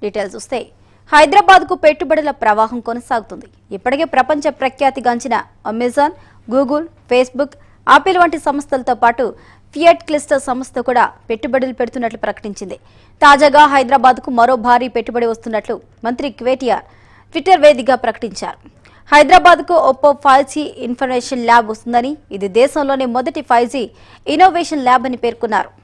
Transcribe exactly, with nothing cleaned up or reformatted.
Details చూస్తే హైదరాబాద్ కు పెట్టుబడుల ప్రవాహం కొనసాగుతుంది. ఇప్పటికే ప్రపంచ ప్రఖ్యాతిగాంచిన అమెజాన్, గూగుల్, ఫేస్బుక్, ఆపిల్ వంటి సంస్థలతో పాటు ఫియట్ క్లిస్టర్ సంస్థ కూడా పెట్టుబడులు పెడుతున్నట్లు ప్రకటించింది. తాజాగా హైదరాబాద్ కు మరో భారీ పెట్టుబడి వస్తున్నట్లు మంత్రి కేటీఆర్ ట్విట్టర్ వేదికగా ప్రకటించారు. హైదరాబాద్ కు Oppo five G information lab వస్తుందని, ఇది దేశంలోనే మొదటి ఫైవ్ జీ ఇన్నోవేషన్ ల్యాబ్ అని పేర్కొన్నారు.